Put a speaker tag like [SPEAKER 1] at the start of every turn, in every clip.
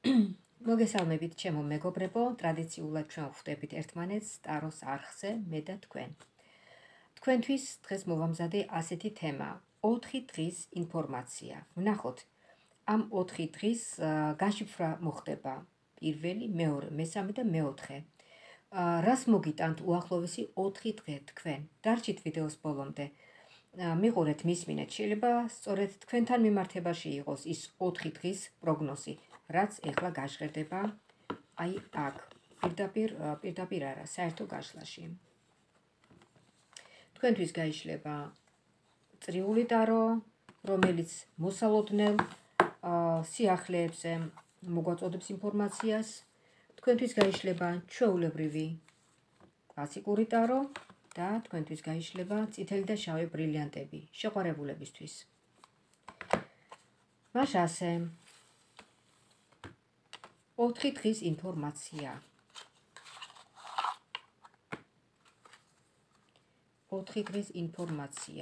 [SPEAKER 1] მოგესალმებით ჩემო მეგობრებო, ტრადიციულად ჩვენ ვხვდებით ერთმანეთს ტაროს არხზე, მე და თქვენ. თქვენთვის დღეს მოვამზადე ასეთი თემა: 4 დღის ინფორმაცია. ვნახოთ, ამ 4 დღის გაშიფრვა მოხდება პირველი, მეორე, მესამე და მეოთხე. რას მოგიტანთ უახლოესი 4 დღე თქვენ? დარჩით ვიდეოს ბოლომდე. მიყურეთ, მისმინეთ, შეიძლება სწორედ თქვენთან მიმართებაში იყოს ის 4 დღის პროგნოზი, რაც ეხლა გაჟღერდება აი აქ, პირდაპირ არა, საერთო გაშლაში. თქვენთვის გაიშლება წრიული ტარო, რომელიც მოსალოდნელ სიახლეებზე მოგვაწოდებს ინფორმაციას. თქვენთვის გაიშლება ჩვეულებრივი კლასიკური ტარო და თქვენთვის გაიშლება წითელი და შავი ბრილიანტები შეყვარებულებისთვის. მაშ ასე 4 დღის ინფორმაცია. 4 დღის ინფორმაცია.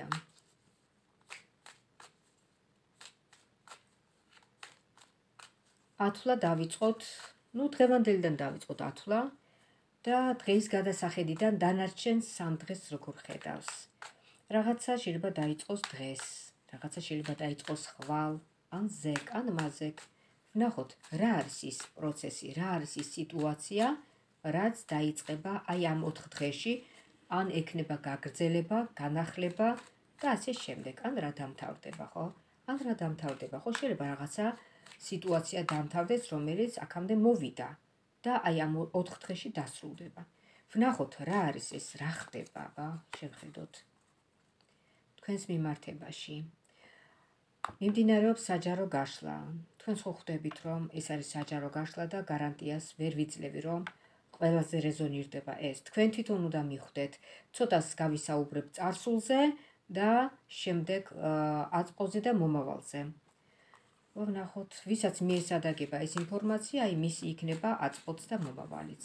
[SPEAKER 1] ათვლა დავიწყოთ, დღევანდელიდან დავიწყოთ ათვლა და დღის გადასახედიდან დანარჩენ 3 დღეს როგორ ხედავს. რაღაცა შეიძლება დაიწყოს დღეს, რაღაცა შეიძლება დაიწყოს ხვალ, ან ზეკ, ან მაზეკ. ვნახოთ, რა არის ის პროცესი, რა არის ის სიტუაცია, რაც დაიწყება აი ამ 4 დღეში, ან ექნება გაგრძელება, განახლება და ასე შემდეგ, ან რა დამთავრდება, ხო? ან რა დამთავრდება, ხო? შეიძლება რაღაცა სიტუაცია დამთავრდეს, რომელიც აქამდე მოვიდა და აი ამ 4 დღეში დასრულდება. ვნახოთ, რა არის ეს, რა ხდება, შევხედოთ თქვენს მიმართებაში. მიმდინარეობს საჯარო გაშლა. თქვენ ხო ხვდებით, რომ ეს არის საჯარო გაშლა და გარანტიას ვერ ვიძლევი, რომ ყველაზე რეზონირდება ეს. თქვენ თვითონ უნდა მიხვდეთ, ცოტას გავისაუბრებ წარსულზე და შემდეგ აწყოზე და მომავალზე. ვნახოთ, ვისაც მიესადაგება ეს ინფორმაცია, აი მისი იქნება აწყოც და მომავალიც.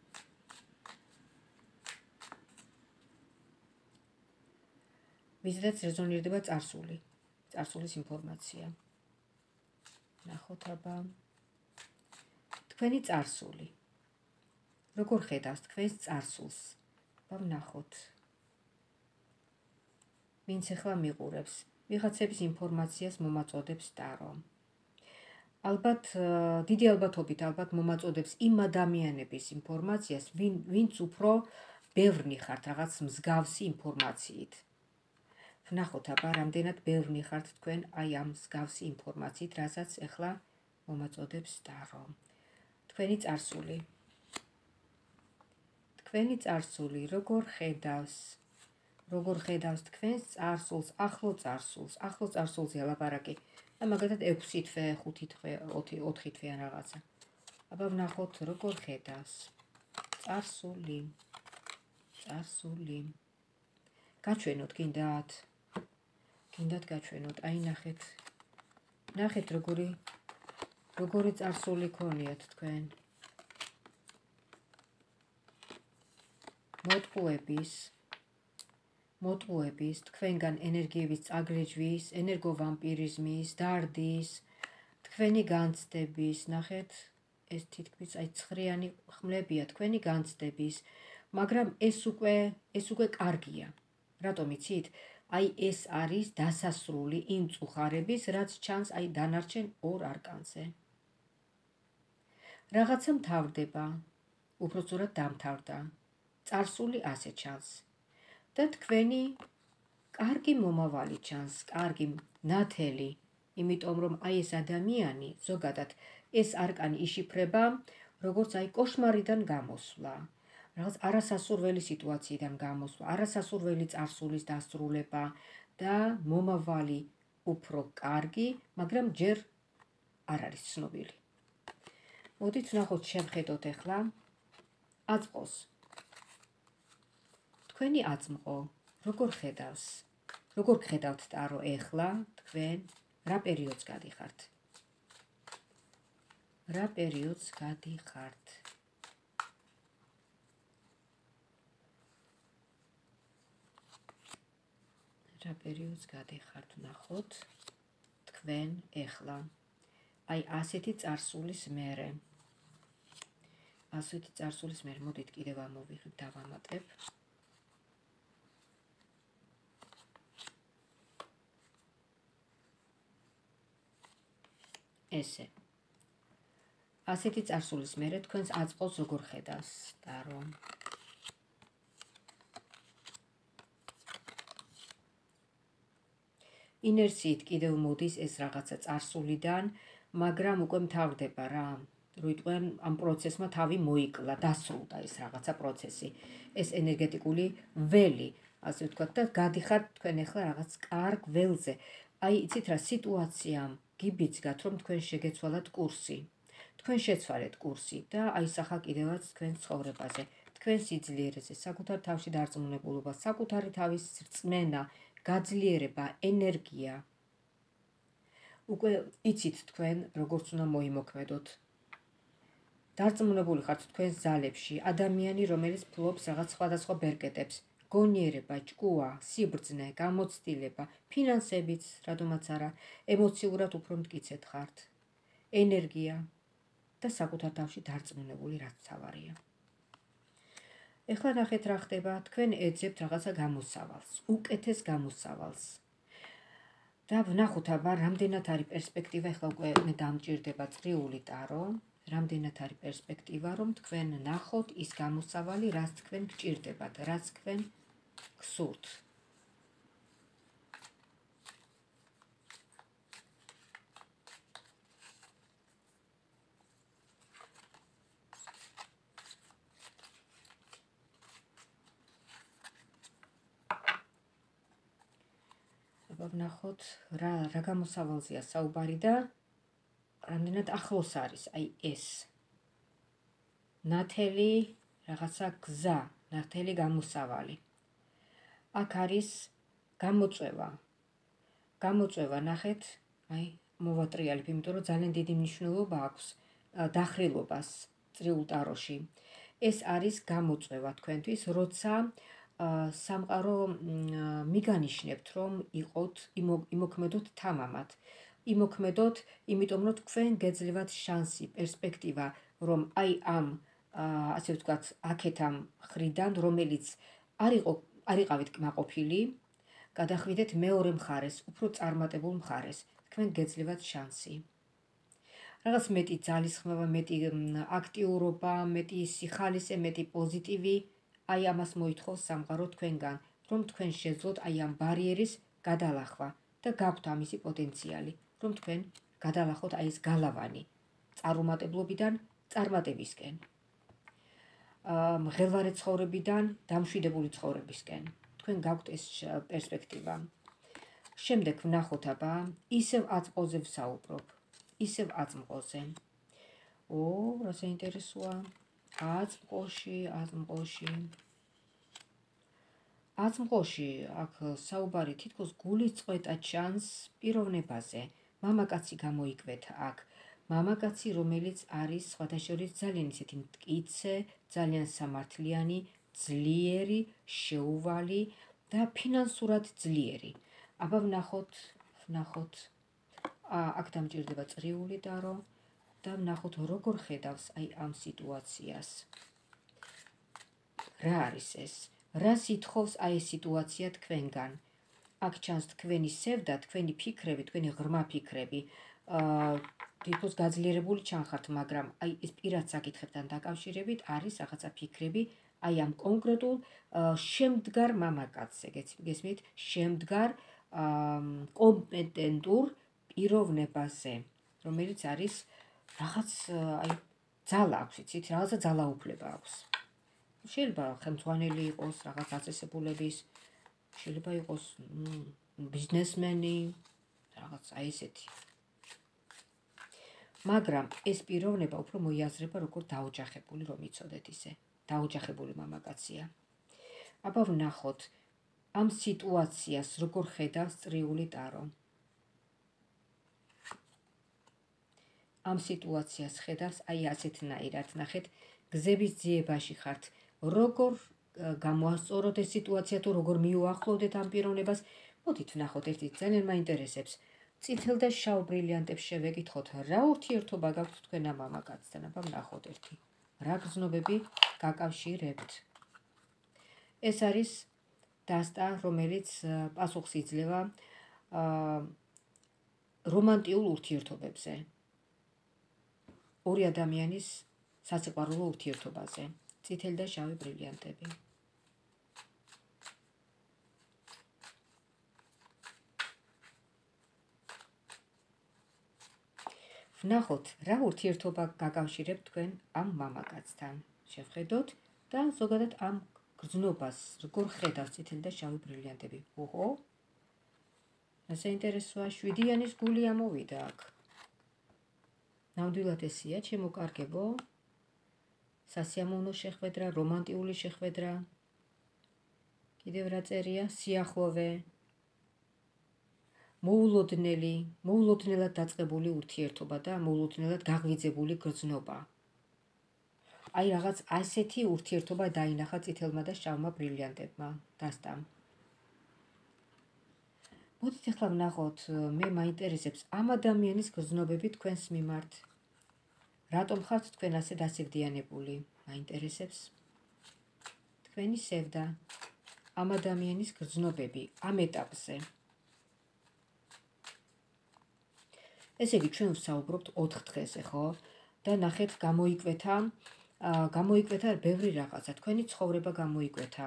[SPEAKER 1] ვიზედაც რეზონირდება წარსულის ინფორმაცია. ნახოთ აბა თქვენი წარსული. როგორ ხედავს თქვენს წარსულს? ვნახოთ. ვინც ახლა მიყურებს, ვიღაცების ინფორმაციას მომაწოდებს ტარო. ალბათ, დიდი ალბათობით მომაწოდებს იმ ადამიანების ინფორმაციას, ვინც უფრო ბევრნი ხართ რაღაც მსგავსი ინფორმაციით. ვნახოთ აბა, რამდენად ბევრნი ხართ თქვენ აი ამ მსგავსი ინფორმაციით, რასაც ახლა მომაწოდებს ტარო. თქვენი წარსული. თქვენი წარსული როგორ ხედავს? როგორ ხედავს თქვენს წარსულს, ახლო წარსულზე ლაპარაკი. მაგალითად 6 თვე, 5 თვე, 4 თვე ან რაღაცა. აბა ვნახოთ, როგორ ხედავს წარსული. გაჩვენოთ გინდათ გაჩვენოთ, აი ნახეთ როგორი წარსული ქონიათ თქვენ. მოტყუების, თქვენგან ენერგიების წაგრეჯვის, ენერგოვამპირიზმის, დარდის, თქვენი განცდების, ნახეთ, ეს თითქმის აი ცხრიანი ხმლებია თქვენი განცდების, მაგრამ ეს უკვე კარგია. რატომ იცით? აი ეს არის დასასრული იმ წუხარების, რაც ჩანს აი დანარჩენ 2 არკანზე. რაღაცა მთავრდება, უბრალოდ დამთავრდა. წარსული ასე ჩანს. და თქვენი კარგი მომავალი ჩანს, კარგი ნათელი, იმიტომ რომ აი ეს ადამიანი, ზოგადად ეს არკანი იშიფრება, როგორც აი კოშმარიდან გამოსვლა, რაღაც არასასურველი სიტუაციიდან გამოსვლა, არასასურველი წარსულის დასრულება და მომავალი უფრო კარგი, მაგრამ ჯერ არ არის ცნობილი. მოდით ვნახოთ, შევხედოთ ახლა აწყოს. თქვენი აწმყო, როგორ ხედავს? როგორ ხედავთ ტარო ახლა თქვენ რა პერიოდს გადიხართ? რა პერიოდს გადიხართ? რა პერიოდს გადიხართ? ვნახოთ თქვენ ახლა აი ასეთი წარსულის მერე. ასეთი წარსულის მერე, მოდით კიდევ ამოვიღებ, დავამატებ. ესე. ასეთი წარსულის მერე თქვენს აწყოს როგორ ხედავს ტარო. ინერციით კიდევ მოდის ეს რაღაცა წარსულიდან, მაგრამ უკვე მთავრდება რა. როიტყვენ ამ პროცესმა თავი მოიკლა, დასრულდა ეს რაღაცა პროცესი. ეს ენერგეტიკული ველი, ასე ვთქვათ და გადიხართ თქვენ ახლა რაღაც კარგ ველზე. აი, იცით რა, სიტუაციამ გიბიძგათ, რომ თქვენ შეგეცვალათ კურსი. თქვენ შეცვალეთ კურსი და აისახა კიდევაც თქვენ ცხოვრებაზე, თქვენ სიძლიერეზე, საკუთარ თავში დარწმუნებულობა, საკუთარი თავის რწმენა, გაძლიერება, ენერგია. უკვე იცით თქვენ როგორც უნდა მოიმოქმედოთ. დარწმუნებული ხართ თქვენს ძალებში, ადამიანი, რომელიც ფლობს რაღაც სხვადასხვა ბერკეტებს, გონიერება, ჭკუა, სიბრძნე, გამოცდილება, ფინანსებიც, რადგანაც არა, ემოციურად უფრო მტკიცედ ხართ. ენერგია და საკუთარ თავში დარწმუნებული, რაც თავარია. ეხლა ნახეთ რა ხდება, თქვენ ეძებთ რაღაცა გამოსავალს, უკეთეს გამოსავალს. და ვნახოთ აბა რამდენად არის პერსპექტივა, ეხლა უკვე მე დამჭირდება წრიული ტარო, რამდენად არის პერსპექტივა, რომ თქვენ ნახოთ ის გამოსავალი, რაც თქვენ გჭირდებათ, რაც თქვენ გსურთ. ვნახოთ რა გამოსავალზეა საუბარი და რამდენად ახლოს არის აი ეს ნათელი რაღაცა გზა, ნათელი გამოსავალი. აქ არის გამოწვევა ნახეთ, აი მოვატრიალებ, იმიტომ რომ ძალიან დიდი მნიშვნელობა აქვს დახრილობას წრიულ ტაროში. ეს არის გამოწვევა თქვენთვის, როცა სამყარო მიგანიშნებთ, რომ იყოთ, იმოქმედოთ თამამად. იმოქმედოთ, იმიტომ რომ თქვენ გეძლევათ შანსი, პერსპექტივა, რომ აი ამ, ასე ვთქვათ, აქეთამ ხრიდან, რომელიც არ იყავით კმაყოფილი, გადახვიდეთ მეორე მხარეს, უფრო წარმატებულ მხარეს. თქვენ გეძლევათ შანსი. რაღაც მეტი ძალისხმევა, მეტი აქტიურობა, მეტი სიხალისე, მეტი პოზიტივი, აი ამას მოითხოვს სამყარო თქვენგან, რომ თქვენ შეძლოთ აი ამ ბარიერის გადალახვა და გაქვთ ამისი პოტენციალი, რომ თქვენ გადალახოთ აი ეს გალავანი წარუმატებლობიდან წარმატებისკენ. მღელვარე ცხოვრებიდან დამშვიდებული ცხოვრებისკენ. თქვენ გაქვთ ეს პერსპექტივა. შემდეგ ვნახოთ აბა, ისევ აწყოზე ვსაუბრობ. ისევ აწმყოზე. რა საინტერესოა. აწმყოში აქ საუბარი თითქოს გულის წყვეტა ჩანს პიროვნებაზე. მამაკაცი გამოიკვეთა აქ. მამაკაცი, რომელიც არის სხვადასხვა ძალიან ისეთი მტკიცე, ძალიან სამართლიანი, ძლიერი, შეუვალი და ფინანსურად ძლიერი. აბა ვნახოთ. აქ დამჭირდება წრიული ტარო და ვნახოთ როგორ ხედავს აი ამ სიტუაციას. რა არის ეს? რა სითხოვს აი ეს სიტუაცია თქვენგან? აქ ჩანს თქვენი სევდა, თქვენი ფიქრები, თქვენი ღრმა ფიქრები. თითქოს გაძლიერებული ჩანხართ, მაგრამ აი ეს პირად საკითხებთან დაკავშირებით არის რაღაცა ფიქრები აი ამ კონკრეტულ შემდგარ მამაკაცზე, გესმით? შემდგარ კომპეტენტურ პიროვნებაზე, რომელიც არის რაღაც აი ძალა აქვს, იცით, რაღაცა ძალაუფლება აქვს. შეიძლება ხელმძღვანელი იყოს, რაღაც დაწესებულების, შეიძლება იყოს ბიზნესმენი, რაღაც აი ესეთი. მაგრამ ეს პიროვნება უფრო მოიაზრება როგორც დაოჯახებული, რომ იცოდეთ ისე. დაოჯახებული მამაკაცია. აბა ვნახოთ ამ სიტუაციას როგორ ხედავს წრიული ტარო. ამ სიტუაციას ხედავს აი ასეთნაირად, ნახეთ, გზების ძიებაში ხართ. როგორ გამოასწოროთ ეს სიტუაცია თუ როგორ მიუახლოვდეთ ამ პიროვნებას? მოდით ვნახოთ ერთი ძალიან მაინტერესებს. წითელ და შავ ბრილიანტებს შევეკითხოთ, რა ურთიერთობა გაქვთ თქვენ ამ მამაკაცთან? აბა ვნახოთ ერთი. რა გრძნობები გაკავშირებთ? ეს არის დასტა, რომელიც პასუხს იძლევა რომანტიულ ურთიერთობებზე. ორი ადამიანის სასიყვარულო ურთიერთობაზე. წითელი და შავი ბრილიანტები. ვნახოთ, რა ურთიერთობა გაკავშირებთ თქვენ ამ მამაკაცთან. შევხედოთ და ზოგადად ამ გრძნობას როგორ ხედავს წითელი და შავი ბრილიანტები. ოჰო. საინტერესოა, 7-იანის გული ამოვიდა აქ. ნამდვილად ესია, ჩემო კარგებო. სასიამოვნო შეხვედრა, რომანტიული შეხვედრა. კიდევ რა წერია? სიახლოვე. მოულოდნელად დაწყებული ურთიერთობა და მოულოდნელად გაღვიძებული გრძნობა. აი რაღაც ასეთი ურთიერთობა დაინახა წითელმა და შავმა ბრილიანტებმა დასტამ. მოდით ახლა ვნახოთ, მე მაინტერესებს ამ ადამიანის გრძნობები თქვენს მიმართ. რატომ ხართ თქვენ ასე დასევდიანებული? მაინტერესებს თქვენი სევდა, ამ ადამიანის გრძნობები ამ ეტაპზე. ესე იგი, ჩვენ ვსაუბრობთ 4 დღეზე, ხო? და ნახეთ, გამოიკვეთა ბევრი რაღაცა, თქვენი ცხოვრება გამოიკვეთა.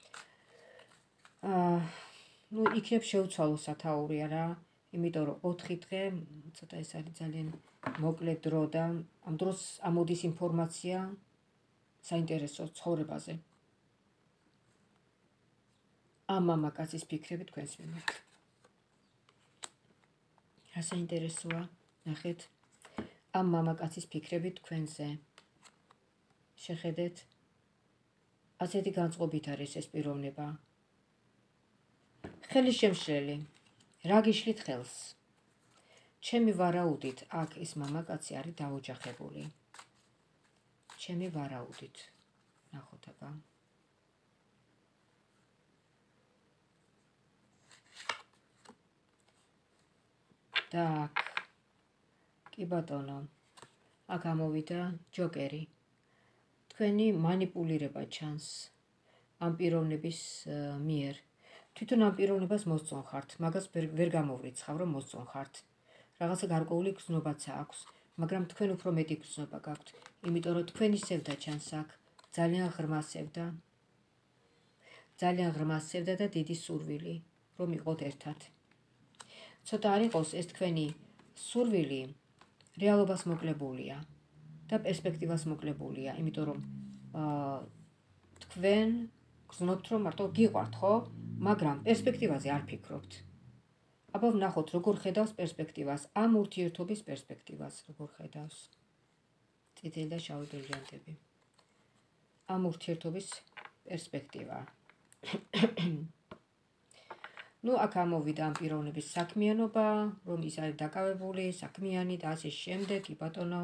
[SPEAKER 1] იქნებ შევცვალო სათაური არა, იმიტომ რომ 4 დღე, ცოტა ეს არის ძალიან მოკლე დრო და ამ დროს ამოდის ინფორმაცია საინტერესო ცხოვრებაზე. ამ მამაკაცის ფიქრები თქვენს მიმართ. რა საინტერესოა, ნახეთ, ამ მამაკაცის ფიქრები თქვენზე. შეხედეთ, ასეთი განწყობით არის ეს პიროვნება. ხელის შემშლელი, რა გიშლით ხელს? ჩემი ვარაუდით, აქ ეს მამაკაცი არის დაოჯახებული. ჩემი ვარაუდით. ნახოთ აბა. და აქ, კი ბატონო, აქ ამოვიდა ჯოკერი. თქვენი манипулირება ჩანს ამ პიროვნების მიერ. თვითონ ამ პიროვნებას მოსწონხართ, მაგას ვერ გამოვრიცხავ, რომ მოსწონხართ. რაღაცა გარკვეული გრძნობაც აქვს, მაგრამ თქვენ უფრო მეტი გრძნობა გაქვთ, იმიტომ რომ თქვენი სევდა ჩანს აქ, ძალიან ღრმა სევდა და დიდი სურვილი, რომ იყოთ ერთად. ცოტა არ იყოს ეს თქვენი სურვილი რეალობას მოკლებულია და პერსპექტივას მოკლებულია, იმიტომ რომ თქვენ გრძნობთ, რომ მარტო გიყვართ, ხო? მაგრამ პერსპექტივაზე არ ფიქრობთ. აბა ვნახოთ, როგორ ხედავს პერსპექტივას, ამ ურთიერთობის პერსპექტივას, როგორ ხედავს. წითელი და შავი ბრილიანტები. ამ ურთიერთობის პერსპექტივა. აქ ამოვიდა ამ პიროვნების საქმიანობა, რომ ის არის დაკავებული, საქმიანი და ასე შემდეგ, კი ბატონო.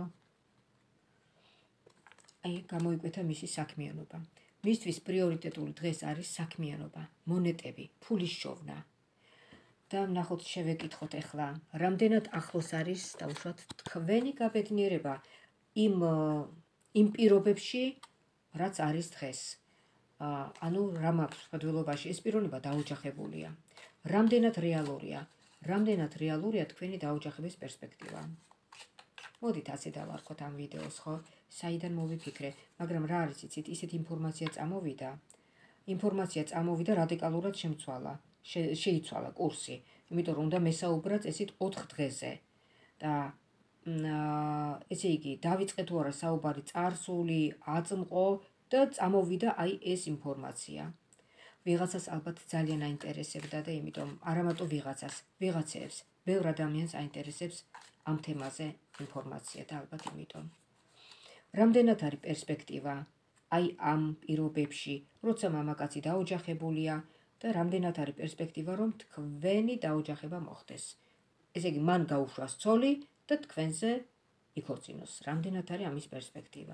[SPEAKER 1] აი, გამოიკვეთა მისი საქმიანობა. მისთვის პრიორიტეტული დღეს არის საქმიანობა, მონეტები, ფულის შოვნა. და ვნახოთ, შევეკითხოთ ახლა, რამდენად ახლოს არის დაუშვათ თქვენი გაბედნიერება იმ პირობებში, რაც არის დღეს. ანუ რა მაქვს ფდველობაში, ეს პიროვნება დაოჯახებულია. რამდენად რეალურია თქვენი დაოჯახების პერსპექტივა. მოდით ასე დავარქოთ ამ ვიდეოს, ხო? საიდან მოვიფიქრე, მაგრამ რა არის იცით, ისეთ ინფორმაცია წამოვიდა რადიკალურად შეიცვალა კურსი, იმიტომ რომ უნდა მესაუბრა წესით 4 დღეზე. და ესე იგი, დავიწყეთ თუ არა საუბარი წარსული, აწმყო და წამოვიდა აი ეს ინფორმაცია. ვიღაცას ალბათ ძალიან აინტერესებდა და იმიტომ არა მარტო ვიღაცებს, ბევრ ადამიანს აინტერესებს ამ თემაზე ინფორმაცია და ალბათ იმიტომ. რამდენად არის პერსპექტივა აი ამ პირობებში, როცა მამაკაცი დაოჯახებულია და რამდენად არის პერსპექტივა, რომ თქვენი დაოჯახება მოხდეს. ესე იგი, მან გაუშვას ცოლი და თქვენზე იქორწინოს. რამდენად არის ამის პერსპექტივა?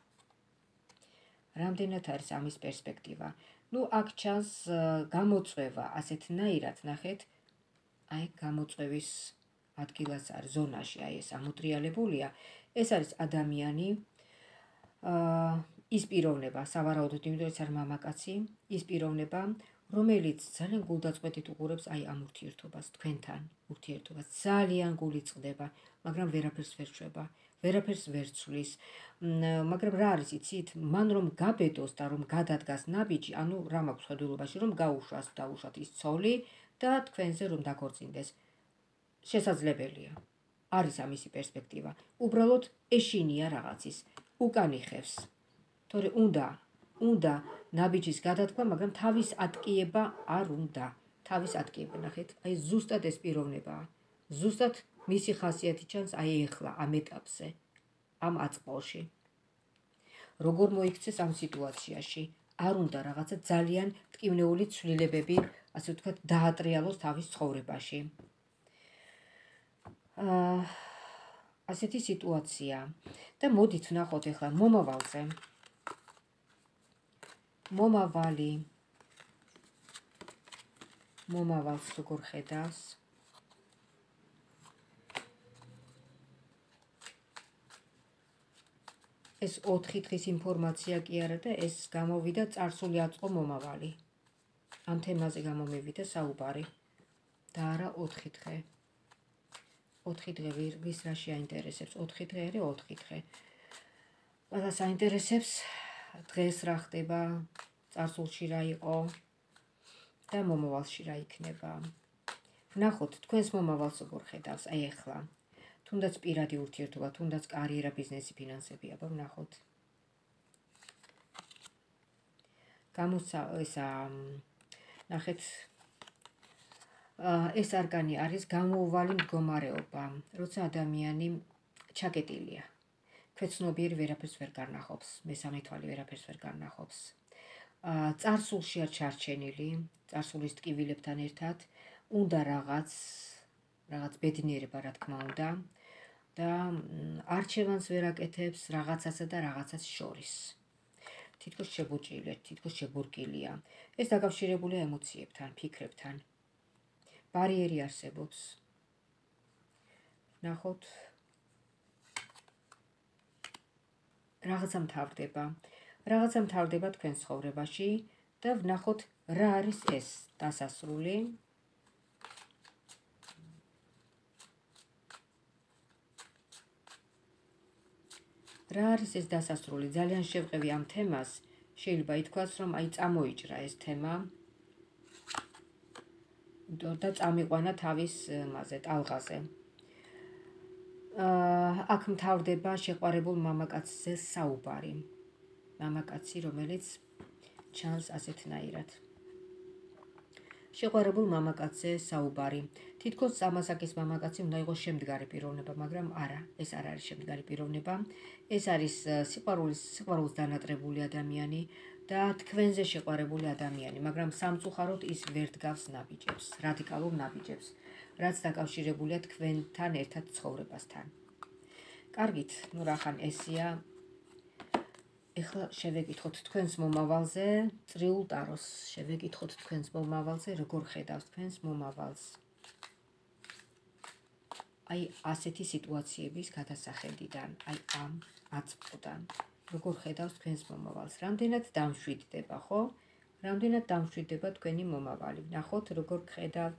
[SPEAKER 1] რამდენად არის ამის პერსპექტივა? აქ ჩანს გამოწვევა, ასეთნაირად, ნახეთ, აი გამოწვევის ადგილას არის ზონაში, აი ეს ამოტრიალებულია, ეს არის ადამიანი, ის პიროვნება, სავარაუდოდ, იმიტომ რომ ეს არის მამაკაცი, ის პიროვნება, რომელიც ძალიან გულდაწყვეტით უყურებს აი ამ ურთიერთობას თქვენთან, ურთიერთობას ძალიან გული წყდება, მაგრამ ვერაფერს ვერ შვება, ვერაფერს ვერ ცვლის. მაგრამ რა არის იცით, მან რომ გაბედოს და რომ გადადგას ნაბიჯი, ანუ რა მაქვს ხედულობაში, რომ დაუშვათ ის ცოლი და თქვენზე რომ დაქორწინდეს. შესაძლებელია. არის ამისი პერსპექტივა. უბრალოდ ეშინია რაღაცის, უკან იხევს. თორე უნდა ნაბიჯის გადადგმა, მაგრამ თავის ატკიება არ უნდა. თავის ატკიება, ნახეთ, აი ზუსტად ეს პიროვნებაა. ზუსტად მისი ხასიათი ჩანს აი ეხლა ამ ეტაპზე, ამ აწყლში. როგორ მოიქცეს ამ სიტუაციაში? არ უნდა რაღაცა ძალიან მტკივნეული ცვლილებები, ასე ვთქვათ, დაატრიალოს თავის ცხოვრებაში. ასეთი სიტუაცია. და მოდით ვნახოთ ახლა მომავალზე. მომავალს როგორ ხედავს? ეს 4 დღის ინფორმაცია კი არა და ეს გამოვიდა წარსული აწყო მომავალი. ამ თემაზე გამომივიდა საუბარი და არა 4 დღე. 4 დღე ვის რა შეაინტერესებს? 4 დღე არის 4 დღე. ყველას აინტერესებს დღეს რა ხდება, წარსულში რა იყო და მომავალში რა იქნება. ვნახოთ თქვენს მომავალს როგორ ხედავს აი ახლა. თუნდაც პირადი ურთიერთობა, თუნდაც კარიერა, ბიზნესი, ფინანსები, აბა ვნახოთ. ნახეთ, ეს არკანი არის გამოუვალი მდგომარეობა, როცა ადამიანი ჩაკეტილია. ქვეცნობიერი ვერაფერს ვერ გარნახობს, მესამე თვალი ვერაფერს ვერ გარნახობს. წარსულში არ ჩარჩენილი, წარსულის ტკივილებთან ერთად, უნდა რაღაც ბედნიერება, რა თქმა უნდა, და არჩევანს ვერ აკეთებს რაღაცასა და რაღაცას შორის. თითქოს შებუჭილია, თითქოს შებურკილია. ეს დაკავშირებულია ემოციებთან, ფიქრებთან. ბარიერი არსებობს. ვნახოთ, რაღაცა მთავრდება თქვენ ცხოვრებაში და ვნახოთ რა არის ეს დასასრული. რა არის ეს დასასრული? ძალიან შევყევი ამ თემას, შეიძლება ითქვას, რომ აი წამოიჭრა ეს თემა და წამიყვანა თავის მასზე, ტალღაზე. აქ მთავრდება შეყვარებულ მამაკაცზე საუბარი. მამაკაცი, რომელიც ჩანს ასეთნაირად. შეყვარებულ მამაკაცზე საუბარი. თითქოს ამასაკის მამაკაცი უნდა იყოს შემდგარი პიროვნება, მაგრამ არა, ეს არ არის შემდგარი პიროვნება. ეს არის სიყვარულს დანატრებული ადამიანი და თქვენზე შეყვარებული ადამიანი, მაგრამ სამწუხაროდ ის ვერ დგავს ნაბიჯებს, რადიკალურ ნაბიჯებს, რაც დაკავშირებულია თქვენთან ერთად ცხოვრებასთან. კარგით, ნუ რახან ესია. ეხლა შევეკითხოთ თქვენს მომავალზე, წრიულ ტაროს შევეკითხოთ თქვენს მომავალზე, როგორ ხედავს თქვენს მომავალს. აი ასეთი სიტუაციების გადასახედიდან, აი ამ აწყლიდან, როგორ ხედავს თქვენს მომავალს. რამდენად დამშვიდდება, ხო? რამდენად დამშვიდდება თქვენი მომავალი. ნახოთ, როგორ ხედავთ.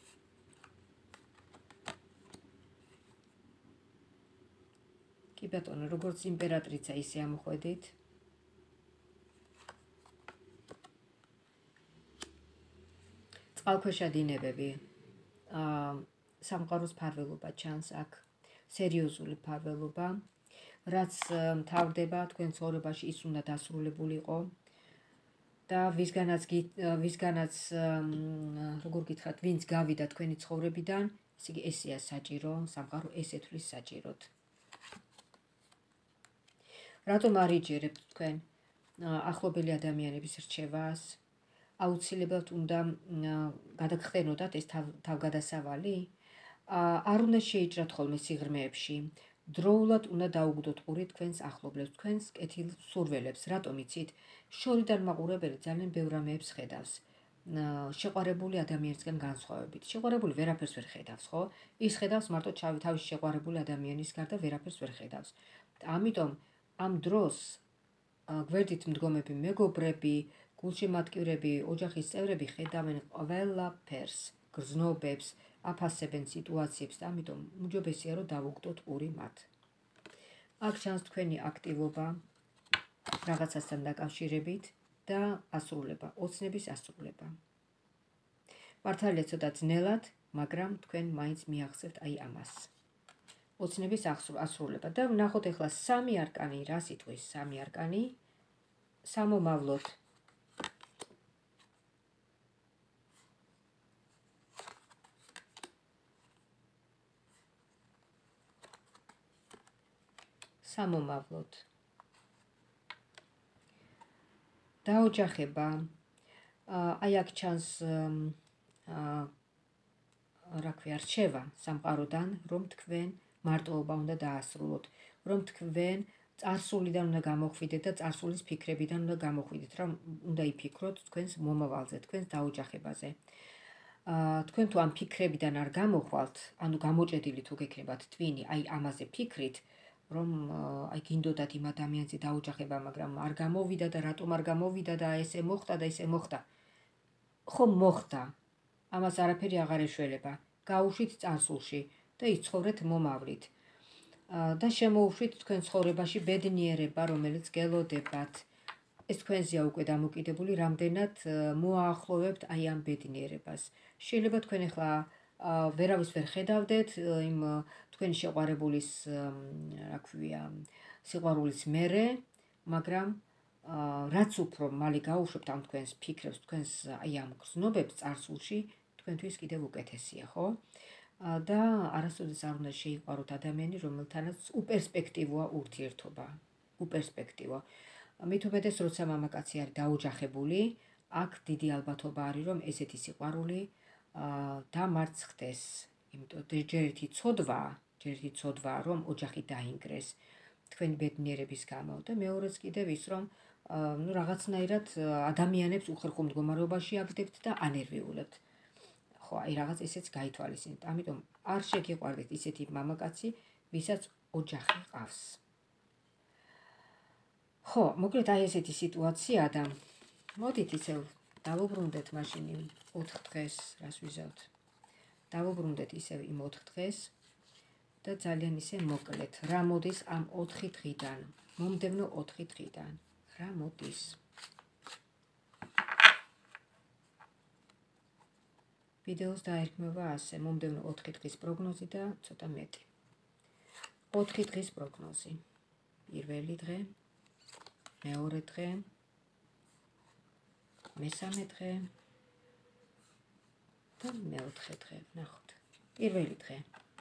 [SPEAKER 1] კი ბატონო, როგორც იმპერატრიცა ისე ამოხვედით. წყალქვეშა დინებები. სამყაროს ფარველობა ჩანს აქ, სერიოზული ფარველობა, რაც მთავრდება თქვენ ცხოვრებაში ის უნდა დასრულებულიყო და ვისგანაც როგორ გითხრათ, ვინც გავიდა თქვენი ცხოვრებიდან, ესე იგი ესეა საჭირო, სამყარო ეს ეთვლის საჭიროდ. რატომ არ იჯერებთ თქვენ ახლობელი ადამიანების რჩევას? აუცილებლად უნდა გადაგხდენოდათ ეს თავგადასავალი? არ უნდა შეიჭრათ ხოლმე სიღრმეებში. დროულად უნდა დაუგდოთ ყური თქვენს ახლობლებს, თქვენს კეთილ სურველებს. რატომ იცით? შორიდან მაყურებელი ძალიან ბევრ რამეებს ხედავს. შეყვარებული ადამიანისგან განსხვავებით. შეყვარებული ვერაფერს ვერ ხედავს, ხო? ის ხედავს მარტო თავის შეყვარებული ადამიანის გარდა ვერაფერს ვერ ხედავს. ამიტომ ამ დროს გვერდით მდგომები მეგობრები, გულშემატკივრები, ოჯახის წევრები ხედავენ ყველაფერს, გრძნობებს, აფასებენ სიტუაციებს და ამიტომ უმჯობესია რომ დავუგდოთ ყური მათ. აქ ჩანს თქვენი აქტივობა რაღაცასთან დაკავშირებით და ასრულება, ოცნების ასრულება. მართალია ცოტა ძნელად, მაგრამ თქვენ მაინც მიაღწევთ აი ამას. ოცნების ასრულება და ვნახოთ ახლა სამი არკანი, რა სიტყვის სამი არკანი? სამომავლოდ. სამომავლოდ. დაოჯახება. აი აქ ჩანს რა ქვია, რჩევა სამყაროდან, რომ თქვენ მარტოობა უნდა დაასრულოთ, რომ თქვენ წარსულიდან უნდა გამოხვიდეთ და წარსულის ფიქრებიდან უნდა გამოხვიდეთ, რომ უნდა იფიქროთ თქვენს მომავალზე, თქვენს დაოჯახებაზე. თქვენ თუ ამ ფიქრებიდან არ გამოხვალთ, ანუ გამოჭედილი თუ გექნებათ ტვინი, აი ამაზე ფიქრით, რომ აი გინდოდათ იმ ადამიანზე დაოჯახება, მაგრამ არ გამოვიდა და რატომ არ გამოვიდა და ესე მოხდა და ესე მოხდა. ხომ მოხდა. ამას არაფერი აღარ ეშველება. გაუშვით წარსულში და იცხოვრეთ მომავლით. და შემოუშვით თქვენ ცხოვრებაში ბედნიერება, რომელიც გელოდებათ. ეს თქვენზეა უკვე დამოკიდებული, რამდენად მოაახლოვებთ აი ამ ბედნიერებას. შეიძლება თქვენ ახლა ვერავის ვერ ხედავდეთ იმ თქვენი შეყვარებულის, რა ქვია, სიყვარულის მერე, მაგრამ რაც უფრო მალე გაუშვებთ ამ თქვენს ფიქრებს, თქვენს აი ამ გრძნობებს წარსულში, თქვენთვის კიდევ უკეთესია, ხო? და არასოდეს არ უნდა შეიყვაროთ ადამიანი, რომელთანაც უპერსპექტივოა ურთიერთობა. უპერსპექტივო. მით უმეტეს, როცა მამაკაცი არის დაოჯახებული, აქ დიდი ალბათობა არის, რომ ესეთი სიყვარული დამარცხდეს. იმიტომ ჯერ ერთი ცოდვაა, რომ ოჯახი დაინგრეს თქვენი ბედნიერების გამო და მეორეც კიდევ ის, რომ რაღაცნაირად ადამიანებს უხერხო მდგომარეობაში აგდებთ და ანერვიულებთ. ხო, აი რაღაც ესეც გაითვალისწინეთ. ამიტომ არ შეგიყვარდეთ ისეთი მამაკაცი, ვისაც ოჯახი ყავს. ხო, მოკლედ აი ესეთი სიტუაცია და მოდით ისევ დავუბრუნდეთ მაშინ იმ 4 დღეს, რას ვიზავთ. დავუბრუნდეთ ისევ იმ 4 დღეს და ძალიან ისე მოკლედ, რა მოდის ამ 4 დღიდან, მომდევნო 4 დღიდან, რა მოდის. ვიდეოს დაერქმევა ასე, მომდევნო 4 დღის პროგნოზი და ცოტა მეტი. 4 დღის პროგნოზი. პირველი დღე, მეორე დღე, მესამე დღე და მეოთხე დღე. ნახოთ. პირველი დღე.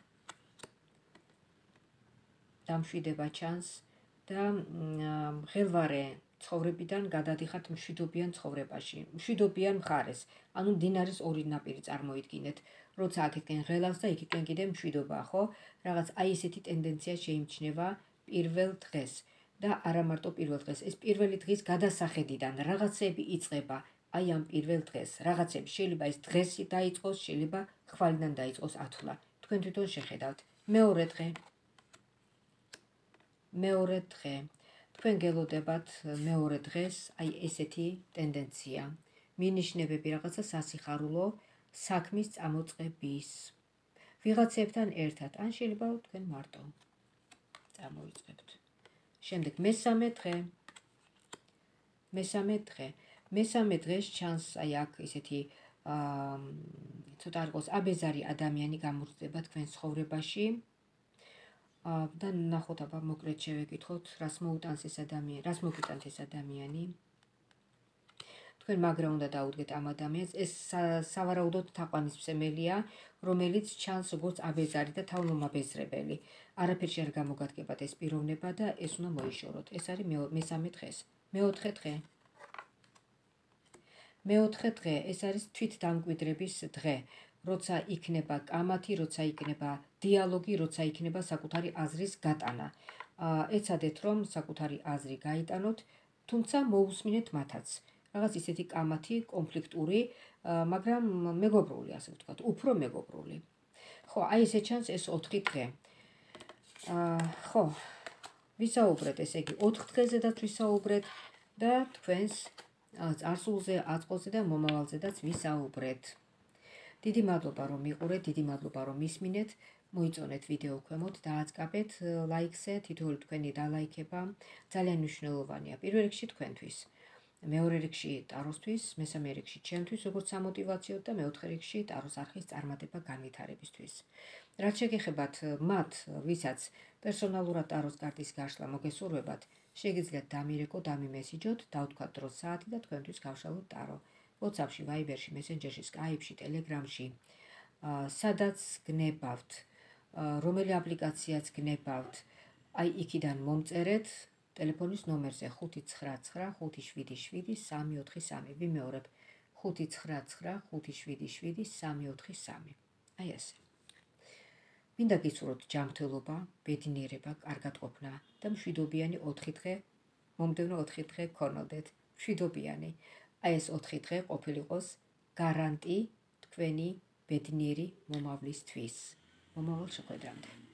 [SPEAKER 1] დამშვიდება ჩანს და ხელვარე ცხოვრებიდან გადადიხართ მშვიდობიან ცხოვრებაში, მშვიდობიან მხარეს. ანუ მდინარის ორი ნაპირი წარმოიდგინეთ, როცა აქეთკენ ღელავს და იქითკენ კიდე მშვიდობაა, ხო? რაღაც აი ესეთი ტენდენცია შეიმჩნევა პირველ დღეს და არა მარტო პირველ დღეს, ეს პირველი დღის გადასახედიდან რაღაცები იწყება აი ამ პირველ დღეს. რაღაცები შეიძლება ეს დღესი დაიწყოს, შეიძლება ხვალიდან დაიწყოს ათვლა. თქვენ თვითონ შეხედავთ. მეორე დღე. მეორე დღე. თქვენ გელოდებათ მეორე დღეს აი ესეთი ტენდენცია. მინიშნებები რაღაცა სასიხარულო საქმის წამოწყების. ვიღაცებთან ერთად, ან შეიძლება თქვენ მარტო წამოიწყებთ. შემდეგ მესამე დღე. მესამე დღე. მესამე დღეს ჩანს აი აქ ესეთი ცოტა არ იყოს აბეზარი ადამიანი გამორჩება თქვენ ცხოვრებაში. და ნახოთ აბა მოკლედ შევეკითხოთ, რას მოუტანს ეს ადამიანი, რას მოგიტანთ ეს ადამიანი. თქვენ მაგრა უნდა დაუდგეთ ამ ადამიანს, ეს სავარაუდოდ თაყვანისმცემელია, რომელიც ჩანს როგორც აბეზარი და თავმომაბეზრებელი. არაფერში არ გამოგადგებათ ეს პიროვნება და ეს უნდა მოიშოროთ. ეს არის მესამე დღეს. მეოთხე დღე. მეოთხე დღე, ეს არის თვითდამკვიდრების დღე. როცა იქნება კამათი, როცა იქნება დიალოგი, როცა იქნება საკუთარი აზრის გატანა. ეცადეთ რომ საკუთარი აზრი გაიტანოთ, თუმცა მოусმინეთ მათაც. რაღაც ისეთი კამათი, კონფლიქტური, მაგრამ მეგობრული, ასე ვთქვათ, უფრო მეგობრული. ხო, აი ესე ჩანს ეს 4 დღე. ხო, ვისაუბრეთ, ესე იგი 4 დღეზედაც ვისაუბრეთ და თქვენს წარსულზე, აწყლზე და მომავალზედაც ვისაუბრეთ. დიდი მადლობა რომ მიყურეთ, დიდი მადლობა რომ მისმინეთ. მოიწონეთ ვიდეო ქვემოთ, დააწყაბეთ ლაიქზე, თითოეული თქვენი დალაიქება ძალიან მნიშვნელოვანია. პირველ რიგში თქვენთვის, მეორე რიგში ტაროსთვის, მესამე რიგში ჩემთვის, როგორც სამოტივაციოდ და მეოთხე რიგში ტაროს არხის წარმატება განვითარებისთვის. რაც შეგეხებათ მათ, ვისაც პერსონალურად ტაროს კარტის გაშლა მოგესურვებათ, შეგიძლიათ დამირეკოთ, დამიმესიჯოთ, დავთქვათ დროს საათი და თქვენთვის გავშალოთ ტარო. WhatsApp-ში, Viber-ში, Messenger-ში, Skype-ში, Telegram-ში, სადაც გნებავთ, რომელი აპლიკაციაც გნებავთ, აი იქიდან მომწერეთ ტელეფონის ნომერზე 599577343. ვიმეორებ 599577343. აი ესე. მინდა გისურვოთ ჯანმრთელობა, ბედნიერება, კარგად ყოფნა და მშვიდობიანი 4 დღე, მომდევნო 4 დღე გქონოდეთ. მშვიდობიანი. აი ეს 4 დღე ყოფილიყოს გარანტი თქვენი ბედნიერი მომავლისთვის. მომავალ შეხვედრამდე.